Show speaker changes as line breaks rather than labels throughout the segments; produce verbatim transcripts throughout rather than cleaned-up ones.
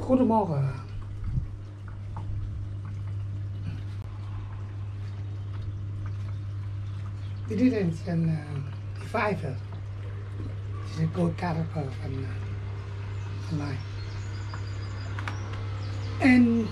Goedemorgen. Dit is een uh, vijver. Het is een koolkarper van, uh, van mij. En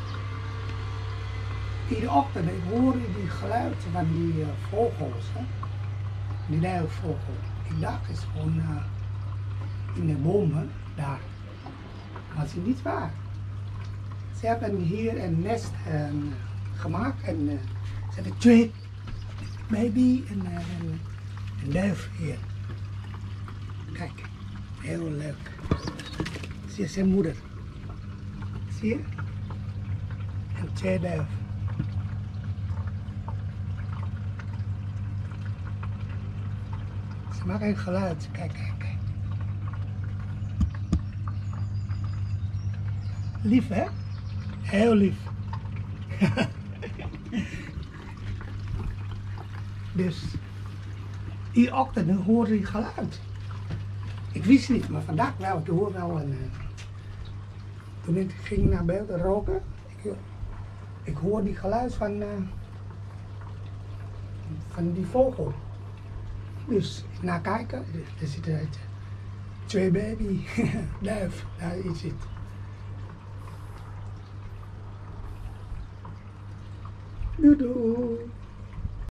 iedere ochtend ik hoor die geluiden van die uh, vogels, hè? Die duikvogel. Ik dacht het is gewoon uh, in de bomen daar. Maar het is niet waar. Ze hebben hier een nest uh, gemaakt en uh, ze hebben twee baby en uh, een, een duif hier. Kijk, heel leuk. Zie je zijn moeder? Zie je? En twee duif. Ze maken een geluid. Kijk, kijk, kijk. Lief, hè? Heel lief. Dus die ochtend hoorde ik geluid. Ik wist niet, maar vandaag wel. Ik hoorde wel een. Uh, toen ik ging naar buiten roken, ik, ik hoorde die geluid van, uh, van die vogel. Dus naar kijken, er zitten uh, twee baby duif, daar is het. Doei doei.